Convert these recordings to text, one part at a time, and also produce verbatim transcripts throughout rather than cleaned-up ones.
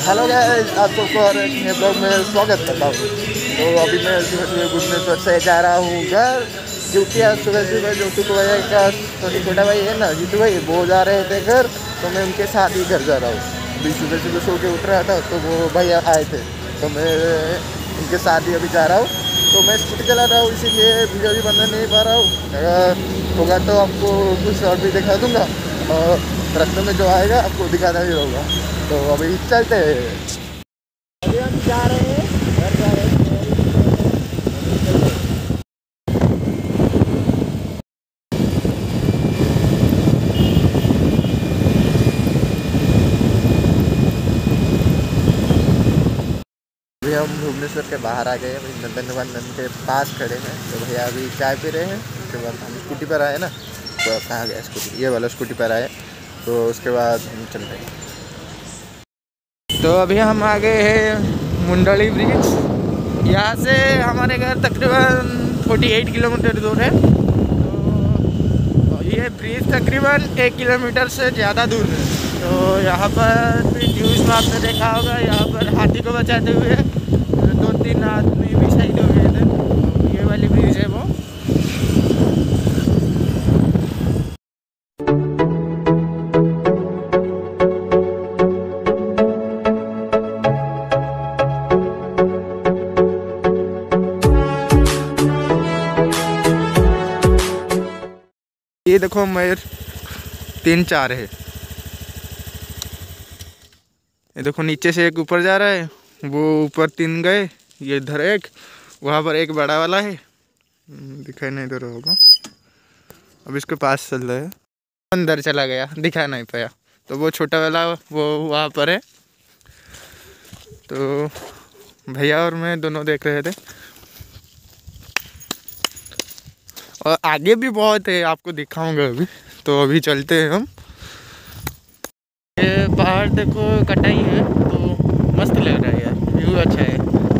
Hello guys, आप सबको और एक नए ब्लॉग में स्वागत करता हूँ। तो अभी मैं सुबह सुबह भुवनेश्वर से जा रहा हूँ घर, क्योंकि आज सुबह सुबह जो टुकू भैया का छोटा भाई है ना, जीतू भाई, वो जा रहे थे घर, तो मैं उनके साथ ही घर जा रहा हूँ। अभी सुबह सुबह सो के उठ रहा था तो वो भैया आए थे, तो मैं उनके साथ ही अभी जा रहा हूँ। तो मैं स्कूटी चला रहा हूँ, इसीलिए वीडियो भी बना नहीं पा रहा हूँ। अगर होगा तो आपको कुछ और भी दिखा दूँगा, और रास्ते में जो आएगा आपको दिखाना ही होगा। तो अभी चलते हैं, अभी हम जा रहे हैं घर जा रहे हैं। अभी हम भुवनेश्वर के बाहर आ गए हैं, अभी नंदन वंदन के पास खड़े हैं। तो भैया अभी चाय पी रहे हैं। उसके बाद हम स्कूटी पर आए ना, तो कहाँ गया स्कूटी, ये वाला स्कूटी पर आए, तो उसके बाद हम चल रहे हैं। तो अभी हम आ गए हैं मुंडली ब्रिज। यहाँ से हमारे घर तकरीबन अड़तालीस किलोमीटर दूर है। तो ये ब्रिज तकरीबन एक किलोमीटर से ज़्यादा दूर है। तो यहाँ पर भी न्यूज़ में आपने देखा होगा, यहाँ पर हाथी को बचाते हुए दो तीन आदमी भी शहीद हो गए थे। तो ये वाली ब्रिज है वो। ये देखो मयूर तीन चार है। ये देखो नीचे से एक ऊपर जा रहा है, वो ऊपर तीन गए, ये इधर एक, वहाँ पर एक बड़ा वाला है, दिखाई नहीं दे रहा होगा। अब इसके पास चल रहा है, अंदर चला गया, दिखा नहीं पाया। तो वो छोटा वाला वो वहाँ पर है। तो भैया और मैं दोनों देख रहे थे, और आगे भी बहुत है, आपको दिखाऊंगा अभी। तो अभी चलते हैं हम। ये पहाड़ देखो, कटाई है, तो मस्त लग रहा है यार, व्यू अच्छा है।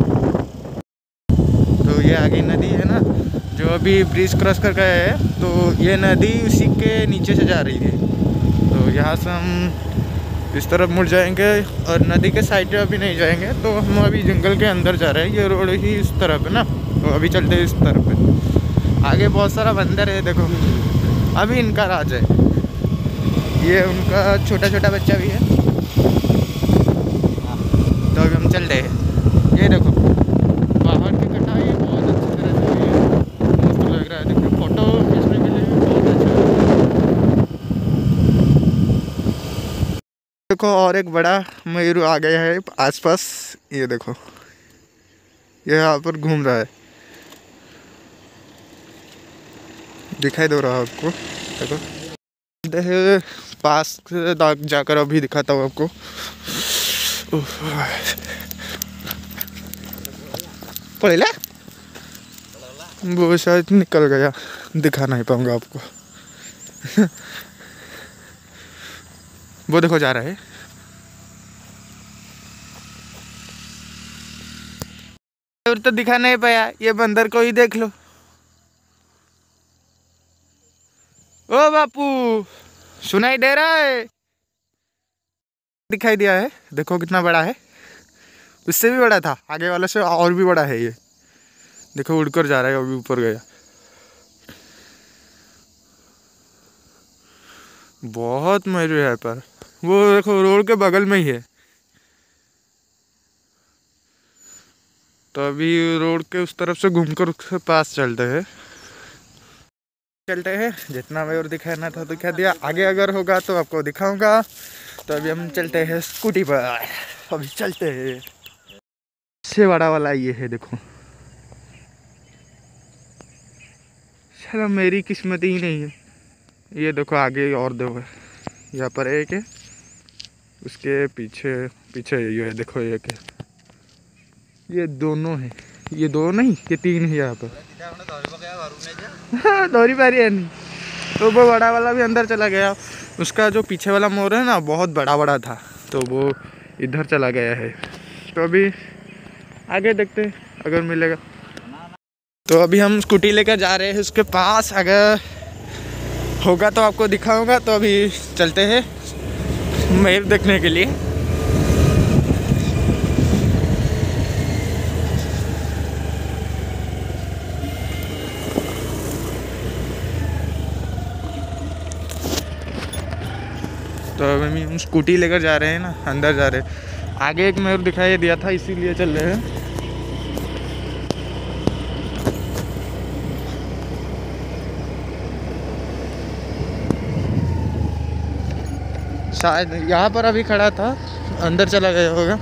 तो ये आगे नदी है ना, जो अभी ब्रिज क्रॉस कर गए है, तो ये नदी उसी के नीचे से जा रही है। तो यहाँ से हम इस तरफ मुड़ जाएंगे, और नदी के साइड में अभी नहीं जाएंगे। तो हम अभी जंगल के अंदर जा रहे हैं, ये रोड ही इस तरफ है ना, तो अभी चलते हैं इस तरफ है। आगे बहुत सारा बंदर है, देखो अभी इनका राज है। ये उनका छोटा छोटा बच्चा भी है। तो अभी हम चल रहे हैं। ये देखो पहाड़ की कटाई बहुत अच्छी तरह से हुई है, मस्त लग रहा है। देखो फोटो खींचने के लिए बहुत अच्छा। देखो और एक बड़ा मयूर आ गया है आसपास, ये देखो ये यहाँ पर घूम रहा है, दिखाई दे रहा है आपको। देखो पास जाकर अभी दिखाता हूँ आपको। पड़ेला वो शायद निकल गया, दिखा नहीं पाऊंगा आपको। वो देखो जा रहा है। और तो दिखा नहीं पाया, ये बंदर को ही देख लो। ओ बापू, सुनाई दे रहा है? दिखाई दिया है, देखो कितना बड़ा है, उससे भी बड़ा था, आगे वाले से और भी बड़ा है। ये देखो उड़कर जा रहा है, अभी ऊपर गया। बहुत मयूर है पर, वो देखो रोड के बगल में ही है। तो अभी रोड के उस तरफ से घूमकर उसके पास चलते हैं चलते हैं जितना मयूर दिखाना था दिखा दिया। आगे अगर होगा तो आपको दिखाऊंगा। तो अभी हम चलते हैं स्कूटी पर, अभी चलते हैं। सबसे बड़ा वाला ये है, देखो चलो मेरी किस्मत ही नहीं है। ये देखो आगे और दो है, यहाँ पर एक है, उसके पीछे पीछे ये है, देखो एक है, ये दोनों है, ये दो नहीं ये तीन है यहाँ पर। हाँ दौरी पारी है नहीं। तो वो बड़ा वाला भी अंदर चला गया, उसका जो पीछे वाला मोर है ना बहुत बड़ा बड़ा था, तो वो इधर चला गया है। तो अभी आगे देखते अगर मिलेगा। तो अभी हम स्कूटी लेकर जा रहे हैं उसके पास, अगर होगा तो आपको दिखाऊंगा। तो अभी चलते हैं मयूर देखने के लिए। अभी हम स्कूटी लेकर जा रहे हैं ना, अंदर जा रहे हैं। आगे एक मेरे दिखाई दिया था इसीलिए चल रहे हैं। शायद यहाँ पर अभी खड़ा था, अंदर चला गया होगा।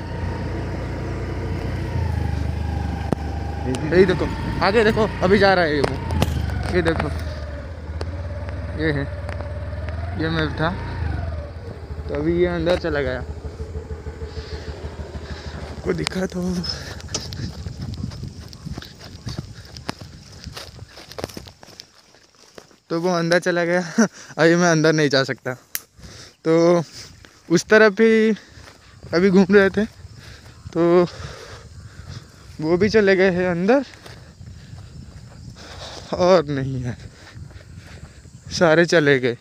यही देखो आगे देखो, अभी जा रहा है ये वो, ये देखो ये है, ये मैं था तो अभी ये अंदर चला गया। आपको दिखा तो तो वो अंदर चला गया। अभी मैं अंदर नहीं जा सकता, तो उस तरफ ही अभी घूम रहे थे तो वो भी चले गए हैं अंदर, और नहीं है, सारे चले गए।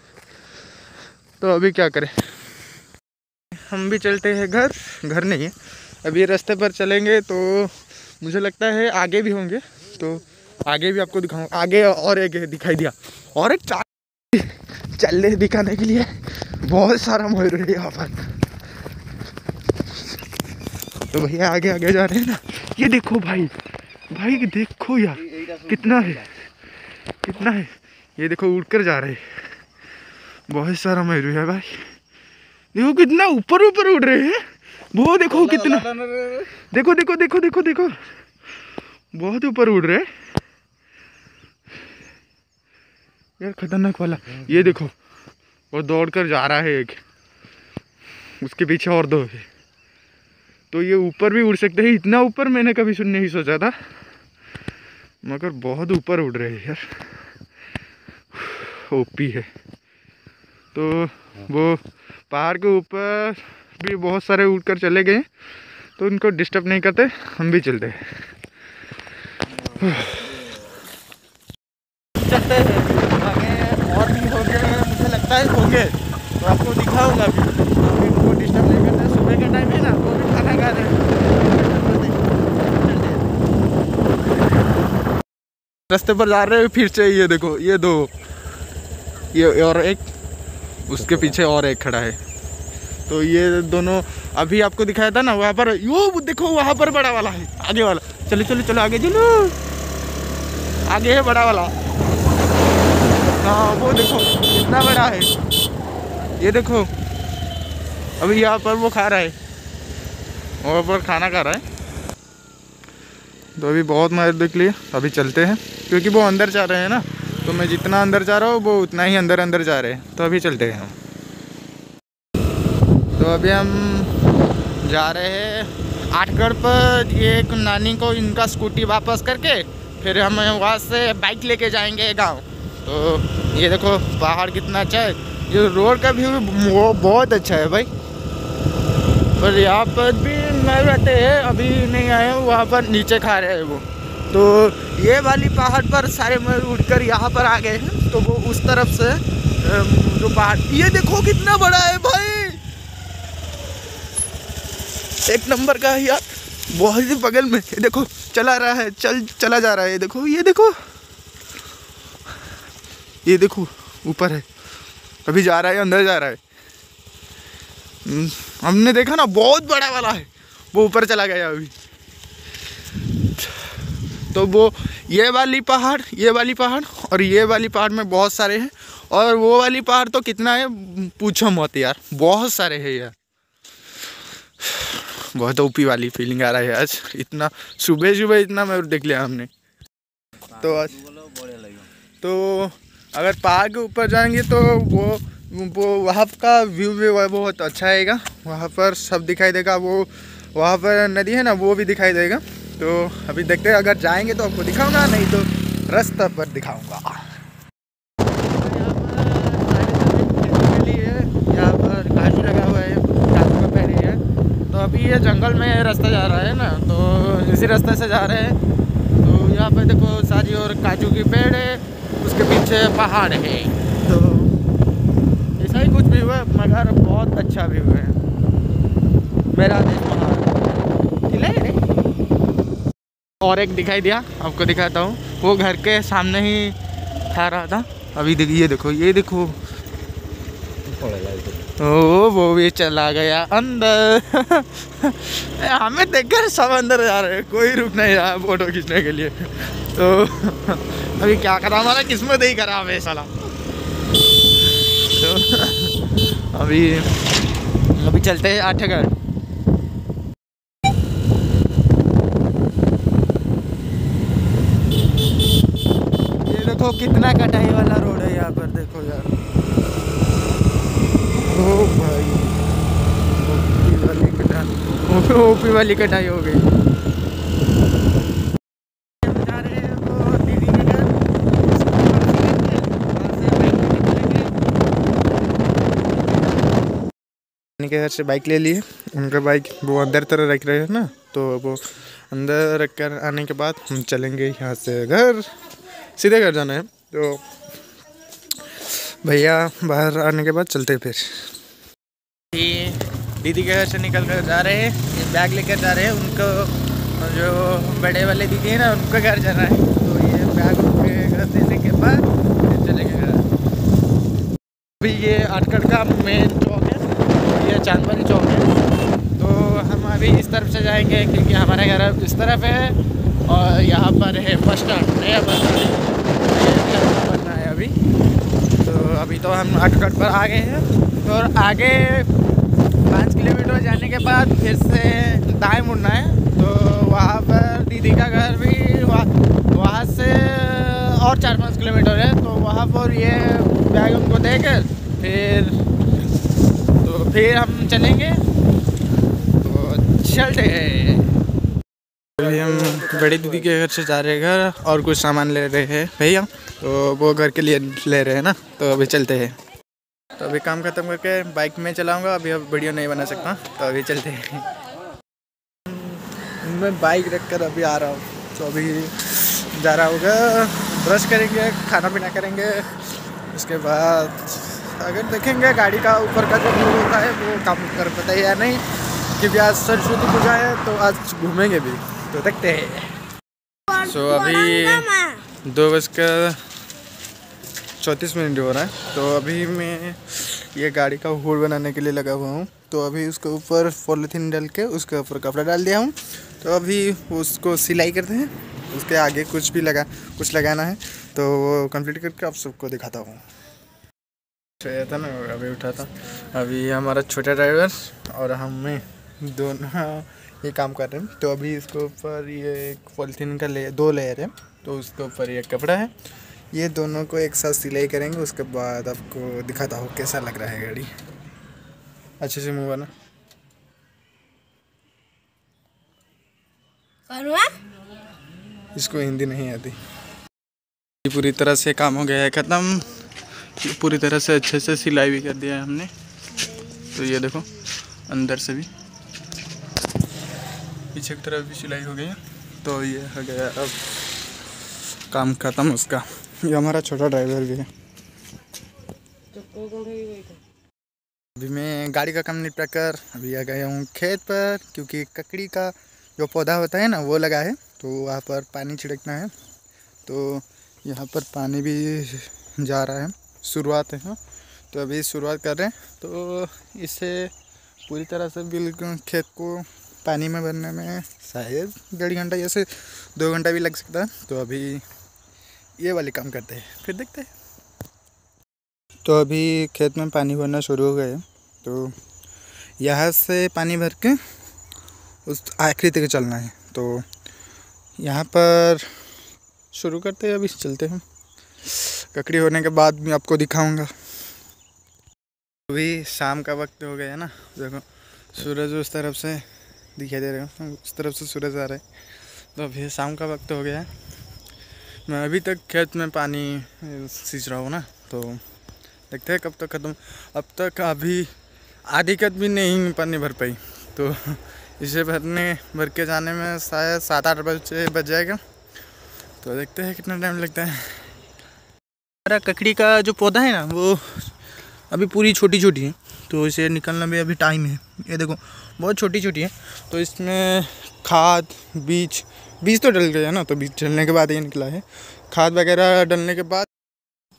तो अभी क्या करें, हम भी चलते हैं घर। घर नहीं है, अभी रास्ते पर चलेंगे तो मुझे लगता है आगे भी होंगे, तो आगे भी आपको दिखाऊंगा। आगे और एक दिखाई दिया, और एक चलने दिखाने के लिए बहुत सारा मयूर है यहाँ पर। तो भैया आगे आगे जा रहे हैं ना, ये देखो भाई, भाई देखो यार कितना है, कितना है, ये देखो उड़कर जा रहे हैं, बहुत सारा मयूर है भाई। देखो कितना ऊपर ऊपर उड़ रहे हैं, वो देखो कितना, देखो देखो देखो देखो देखो बहुत ऊपर उड़ रहे हैं यार, खतरनाक वाला। ये देखो वो दौड़ कर जा रहा है एक, उसके पीछे और दो है, तो ये ऊपर भी उड़ सकते हैं। इतना ऊपर मैंने कभी सुन नहीं सोचा था, मगर बहुत ऊपर उड़ रहे हैं यार, ओपी है। तो वो पहाड़ के ऊपर भी बहुत सारे उड़कर चले गए, तो उनको डिस्टर्ब नहीं करते, हम भी चलते हैं। चलते हैं आगे, और भी होंगे मुझे लगता है, होंगे तो आपको दिखाऊंगा भी। अभी उनको डिस्टर्ब नहीं करते, सुबह का टाइम है ना, वो भी खाना खा रहे हैं। रास्ते पर जा रहे हैं फिर से, ये देखो ये दो, ये और एक उसके पीछे और एक खड़ा है, तो ये दोनों अभी आपको दिखाया था ना वहाँ पर। यो देखो वहाँ पर बड़ा वाला है, आगे वाला। चलो चलो चलो आगे चलो, आगे है बड़ा वाला। हाँ वो देखो कितना बड़ा है, ये देखो अभी यहाँ पर वो खा रहा है, वहाँ पर खाना खा रहा है। तो अभी बहुत मज़े देख लिए, अभी चलते हैं, क्योंकि वो अंदर जा रहे हैं ना, तो मैं जितना अंदर जा रहा हूँ वो उतना ही अंदर अंदर जा रहे हैं। तो अभी चलते हैं हम। तो अभी हम जा रहे हैं आठगढ़ पर, ये नानी को इनका स्कूटी वापस करके फिर हम वहाँ से बाइक लेके जाएंगे गांव। तो ये देखो पहाड़ कितना अच्छा है, ये रोड का व्यू वो बहुत अच्छा है भाई। पर यहाँ पर भी नहीं रहते हैं, अभी नहीं आए, वहाँ पर नीचे खा रहे हैं वो। तो ये वाली पहाड़ पर सारे मयूर उड़कर यहाँ पर आ गए हैं, तो वो उस तरफ से जो पहाड़, ये देखो कितना बड़ा है भाई, एक नंबर का है यार, बहुत ही बगल में। ये देखो चला रहा है, चल चला जा रहा है, ये देखो ये देखो ये देखो ऊपर है, अभी जा रहा है, अंदर जा रहा है। हमने देखा ना बहुत बड़ा वाला है, वो ऊपर चला गया अभी। तो वो ये वाली पहाड़, ये वाली पहाड़ और ये वाली पहाड़ में बहुत सारे हैं, और वो वाली पहाड़ तो कितना है पूछो मत यार, बहुत सारे हैं यार। बहुत ओपी वाली फीलिंग आ रहा है आज, इतना सुबह सुबह इतना मैं देख लिया हमने। तो आज तो अगर पहाड़ के ऊपर जाएंगे तो वो वो वहाँ का व्यू भी बहुत अच्छा आएगा, वहाँ पर सब दिखाई देगा। वो वहाँ पर नदी है ना, वो भी दिखाई देगा। तो अभी देखते हैं, अगर जाएंगे तो आपको दिखाऊंगा, नहीं तो रास्ते पर दिखाऊंगा। यहाँ पर काजू लगा हुआ है, काजू का पेड़ है। तो अभी ये जंगल में रास्ता जा रहा है ना, तो इसी रास्ते से जा रहे हैं। तो यहाँ पर देखो सारी और काजू की पेड़ है, उसके पीछे पहाड़ है। तो ऐसा ही कुछ व्यू है, मगर बहुत अच्छा व्यू है। मेरा देश पहाड़ खिला है। और एक दिखाई दिया, आपको दिखाता हूँ, वो घर के सामने ही खा रहा था। अभी देखिए, ये देखो ये देखो ओ वो भी चला गया अंदर। हमें देखकर सब अंदर जा रहे हैं, कोई रुक नहीं रहा फोटो खींचने के लिए। तो अभी क्या करा, हमारा किस्मत ही खराब है साला। तो अभी अभी चलते हैं आठगढ़। ये देखो कितना कटाई वाला रोड है यहाँ पर, देखो यार। ओ भाई ओपी वाली कटाई, ओपी वाली कटाई हो गई। के घर से बाइक ले लिए, उनका बाइक वो अंदर तरह रख रहे हैं ना, तो वो अंदर रख कर आने के बाद हम चलेंगे यहाँ से घर, सीधे घर जाना है। तो भैया बाहर आने के बाद चलते फिर। दीदी के घर से निकल कर जा रहे हैं, बैग लेकर जा रहे हैं। उनको जो बड़े वाले दीदी है ना, उनका घर जाना है। तो ये बैग उनके घर देने के बाद फिर चलेंगे घर। अभी ये आठगढ़ का मेन चौक है, ये चांदबाड़ी चौक है। तो हम अभी इस तरफ से जाएंगे क्योंकि हमारा घर इस तरफ है और यहाँ पर है बस स्टैंड, नया बस स्टैंड बनना है अभी। तो अभी तो हम आठगढ़ पर आ गए हैं और आगे पाँच किलोमीटर जाने के बाद फिर से दाएं मुड़ना है। तो वहाँ पर दीदी का घर भी वहाँ वहाँ से और चार पाँच किलोमीटर है। तो वहाँ पर ये बैग उनको देकर फिर तो फिर हम चलेंगे। तो चलते हैं। अभी हम बड़ी दीदी के घर से जा रहे हैं घर और कुछ सामान ले रहे हैं भैया, तो वो घर के लिए ले रहे हैं ना। तो अभी चलते हैं। तो अभी काम खत्म करके बाइक में चलाऊंगा, अभी अब वीडियो नहीं बना सकता। तो अभी चलते हैं। मैं बाइक रख कर अभी आ रहा हूँ। तो अभी जा रहा होगा, ब्रश करेंगे, खाना पीना करेंगे। उसके बाद अगर देखेंगे गाड़ी का ऊपर का जो व्यू होता है वो काम कर पाता है या नहीं, क्योंकि आज सरस्वती पूजा है तो आज घूमेंगे भी। तो देखते हैं। सो so, अभी दो बज कर चौंतीस मिनट हो रहा है। तो अभी मैं ये गाड़ी का हुड बनाने के लिए लगा हुआ हूँ। तो अभी उसके ऊपर पॉलीथीन डाल के उसके ऊपर कपड़ा डाल दिया हूँ। तो अभी उसको सिलाई करते हैं, उसके आगे कुछ भी लगा कुछ लगाना है। तो वो कंप्लीट करके आप सबको दिखाता हूँ। सोया था ना, अभी उठा था। अभी हमारा छोटा ड्राइवर और हमें दोनों ये काम कर रहे हैं। तो अभी इसके ऊपर ये एक पॉलीथीन का ले दो लेयर है, तो उसके ऊपर ये कपड़ा है। ये दोनों को एक साथ सिलाई करेंगे। उसके बाद आपको दिखाता हूँ कैसा लग रहा है गाड़ी। अच्छे से मुँह बना। इसको हिंदी नहीं आती। पूरी तरह से काम हो गया है ख़त्म। पूरी तरह से अच्छे से सिलाई भी कर दिया है हमने। तो ये देखो अंदर से भी, पीछे की तरफ भी सिलाई हो गई है। तो ये हो गया अब काम ख़त्म उसका। ये हमारा छोटा ड्राइवर भी है। अभी मैं गाड़ी का काम निपटा कर अभी आ गया हूँ खेत पर, क्योंकि ककड़ी का जो पौधा होता है ना वो लगा है। तो वहाँ पर पानी छिड़कना है। तो यहाँ पर पानी भी जा रहा है, शुरुआत है। तो अभी शुरुआत कर रहे हैं। तो इससे पूरी तरह से बिल्कुल खेत को पानी में भरने में शायद डेढ़ घंटा या से दो घंटा भी लग सकता है। तो अभी ये वाले काम करते हैं, फिर देखते हैं। तो अभी खेत में पानी भरना शुरू हो गया है। तो यहाँ से पानी भर के उस आखिरी तक चलना है। तो यहाँ पर शुरू करते हैं, अभी चलते हैं। ककड़ी होने के बाद मैं आपको दिखाऊंगा। अभी शाम का वक्त हो गया है ना, देखो सूरज उस तरफ से दिखाई दे रहे हो, उस तरफ से सूरज आ रहा है। तो अभी शाम का वक्त हो गया है। मैं अभी तक खेत में पानी सींच रहा हूँ ना। तो देखते हैं कब तक ख़त्म। अब तक अभी आधी कद भी नहीं पानी भर पाई। तो इसे भरने भर के जाने में शायद सात आठ बजे बज जाएगा। तो देखते हैं कितना टाइम लगता है। हमारा ककड़ी का जो पौधा है ना वो अभी पूरी छोटी छोटी है। तो इसे निकलना भी अभी टाइम है। ये देखो बहुत छोटी छोटी है। तो इसमें खाद बीज बीज तो डल गया ना। तो बीज डलने के बाद ये निकला है। खाद वगैरह डलने के बाद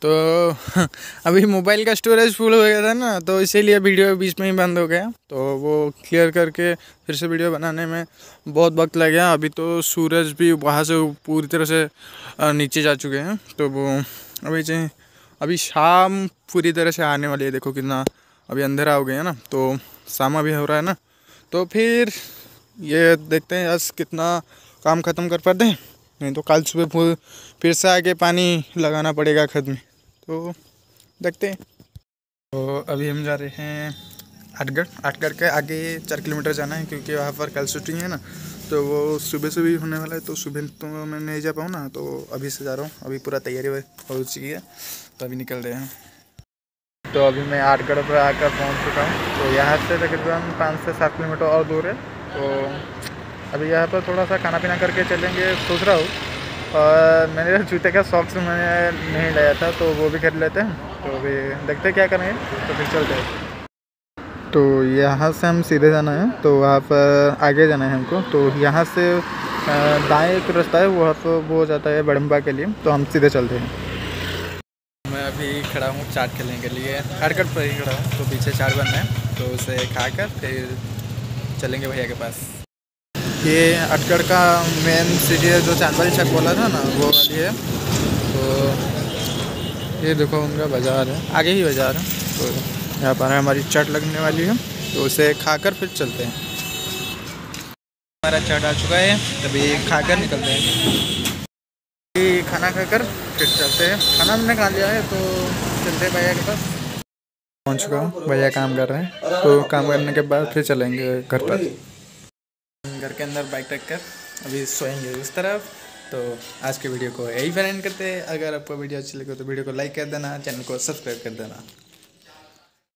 तो अभी मोबाइल का स्टोरेज फुल हो गया था ना, तो इसीलिए वीडियो बीच में ही बंद हो गया। तो वो क्लियर करके फिर से वीडियो बनाने में बहुत वक्त लग गया। अभी तो सूरज भी वहाँ से पूरी तरह से नीचे जा चुके हैं। तो वो अभी चाहिए अभी शाम पूरी तरह से आने वाली है। देखो कितना अभी अंधेरा हो गया है ना, तो शाम अभी हो रहा है ना। तो फिर ये देखते हैं आज कितना काम ख़त्म कर पाते हैं, नहीं तो कल सुबह फिर से आके पानी लगाना पड़ेगा खेत में। तो देखते हैं। तो अभी हम जा रहे हैं आठगढ़। आठगढ़ के आगे चार किलोमीटर जाना है, क्योंकि वहाँ पर कल शूटिंग है ना। तो वो सुबह से भी होने वाला है, तो सुबह तो मैं नहीं जा पाऊँ ना, तो अभी से जा रहा हूँ। अभी पूरा तैयारी हो चुकी है, तो अभी निकल रहे हैं। तो अभी मैं आठगढ़ पर आकर पहुँच चुका हूँ। तो यहाँ से तकरीबन पाँच से सात किलोमीटर और दूर है। तो अभी यहाँ पर थोड़ा सा खाना पीना करके चलेंगे सोच रहा हूँ। और मैंने जूते का शौक से मैंने नहीं लाया था, तो वो भी खरीद लेते हैं। तो अभी देखते क्या करेंगे, तो फिर चलते हैं। तो यहाँ से हम सीधे जाना है, तो वहाँ पर आगे जाना है हमको। तो यहाँ से दाएं एक रास्ता है, वहाँ पर वो हो जाता है बड़म्बा के लिए। तो हम सीधे चलते हैं। मैं अभी खड़ा हूँ चाट खेलने के लिए, आठगढ़ पर ही खड़ा हूँ। तो पीछे चाट बन रहा है, तो उसे खाकर फिर चलेंगे भैया के पास। ये आठगढ़ का मेन सिटी है, जो चांदबाड़ी छक बोला था ना, वो वाली है। तो ये देखो उनका बाज़ार है, आगे ही बाज़ार है। तो यहाँ पर हमारी चाट लगने वाली है, तो उसे खाकर फिर चलते हैं। हमारा चाट आ चुका है, तभी खाकर निकलते हैं। ये खाना खाकर फिर चलते हैं। खाना हमने खा लिया है, तो चलते हैं भैया के पास। पहुँच चुका हूँ, भैया काम कर रहे हैं। तो काम करने के बाद फिर चलेंगे घर पर। घर के अंदर बाइक रख कर अभी सोएंगे उस तरफ। तो आज के वीडियो को यही पर एंड करते हैं। अगर आपको वीडियो अच्छी लगे तो वीडियो को लाइक कर देना, चैनल को सब्सक्राइब कर देना।